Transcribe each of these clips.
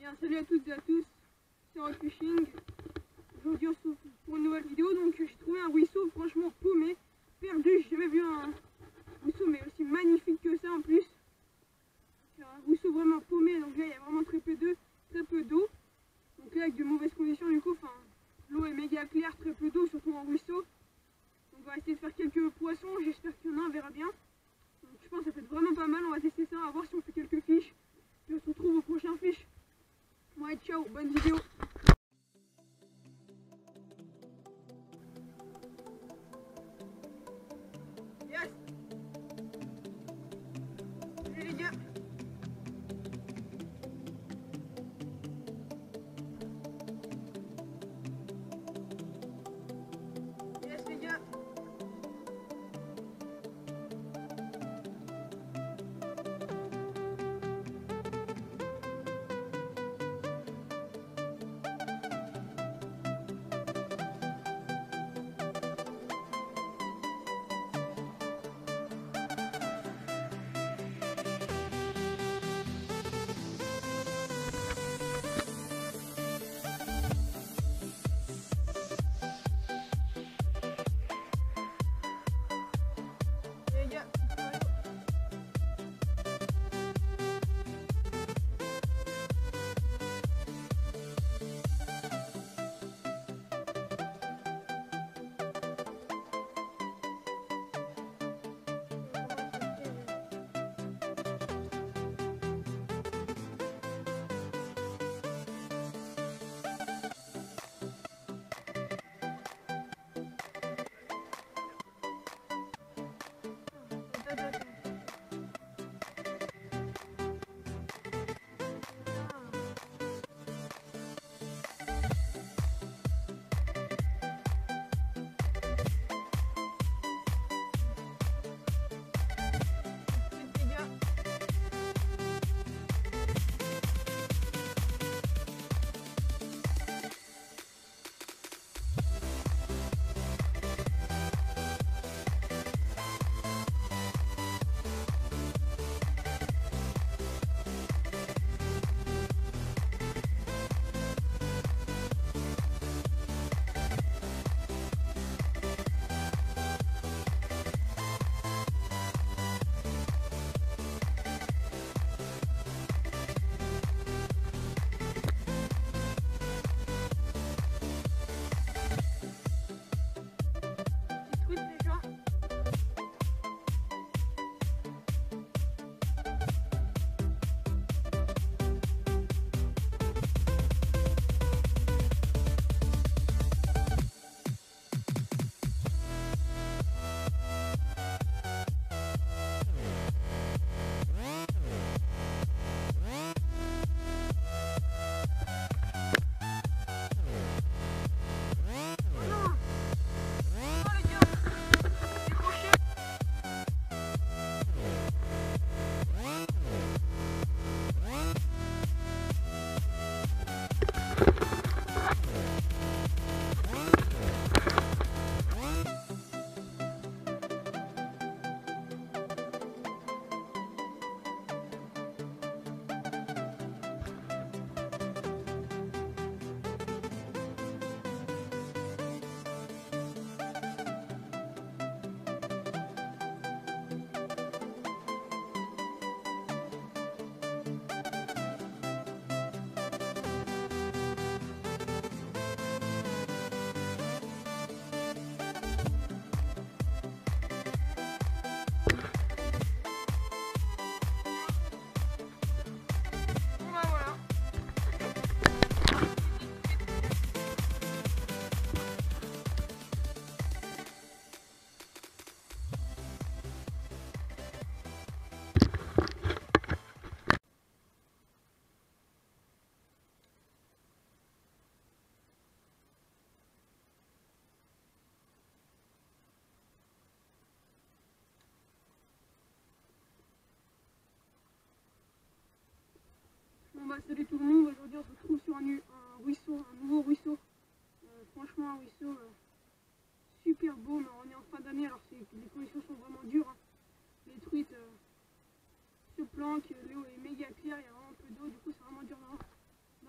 Bien, salut à toutes et à tous, c'est Rock Fishing. Aujourd'hui on se retrouve pour une nouvelle vidéo. Donc j'ai trouvé un ruisseau franchement paumé, perdu. J'ai jamais vu un ruisseau mais aussi magnifique que ça en plus. C'est un ruisseau vraiment paumé, donc là il y a vraiment très peu d'eau. Donc là avec de mauvaises conditions du coup, l'eau est méga claire, très peu d'eau surtout en ruisseau. Donc on va essayer de faire quelques poissons, j'espère qu'il y en a, on verra bien. Donc je pense que ça peut être vraiment pas mal, on va tester ça, on va voir si on fait quelques fiches. Puis on se retrouve au prochain fiche. Ouais, ciao, bonne vidéo. Yes. Salut les gars. Yes les gars. Les gars. Salut tout le monde, aujourd'hui on se retrouve sur un ruisseau, un nouveau ruisseau. Franchement un ruisseau super beau, mais on est en fin d'année alors les conditions sont vraiment dures. Hein. Les truites se planquent, l'eau est méga claire, il y a vraiment peu d'eau, du coup c'est vraiment dur.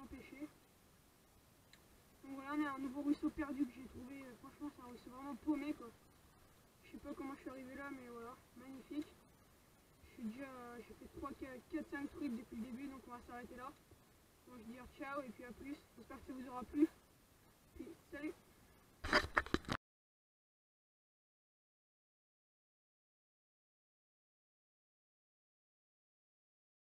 un nouveau ruisseau perdu que j'ai trouvé. Franchement, c'est un ruisseau vraiment paumé quoi. Je sais pas comment je suis arrivé là, mais voilà, magnifique. J'ai fait 3, 4, 5 trucs depuis le début, donc on va s'arrêter là. Donc je vais dire ciao et puis à plus. J'espère que ça vous aura plu. Puis salut!